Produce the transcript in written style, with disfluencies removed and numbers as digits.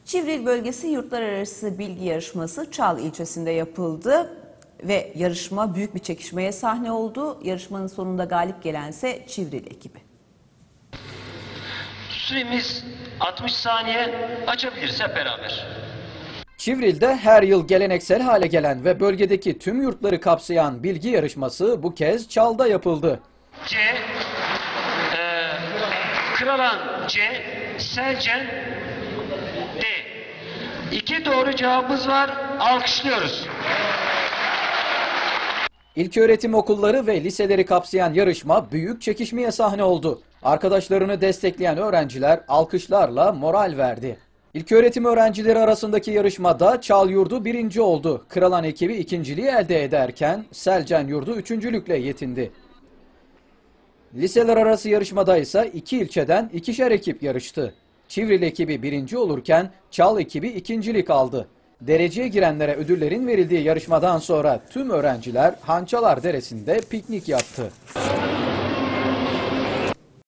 Çivril Bölgesi Yurtlar Arası Bilgi Yarışması Çal ilçesinde yapıldı ve yarışma büyük bir çekişmeye sahne oldu. Yarışmanın sonunda galip gelense Çivril ekibi. Süremiz 60 saniye, açabiliriz hep beraber. Çivril'de her yıl geleneksel hale gelen ve bölgedeki tüm yurtları kapsayan bilgi yarışması bu kez Çal'da yapıldı. C, Kralan C, Selcen D. 2 doğru cevabımız var, alkışlıyoruz. İlköğretim okulları ve liseleri kapsayan yarışma büyük çekişmeye sahne oldu. Arkadaşlarını destekleyen öğrenciler alkışlarla moral verdi. İlköğretim öğrencileri arasındaki yarışmada Çal yurdu birinci oldu. Kralan ekibi ikinciliği elde ederken Selcen yurdu üçüncülükle yetindi. Liseler arası yarışmada ise iki ilçeden ikişer ekip yarıştı. Çivril ekibi birinci olurken Çal ekibi ikincilik aldı. Dereceye girenlere ödüllerin verildiği yarışmadan sonra tüm öğrenciler Hançalar Deresi'nde piknik yaptı.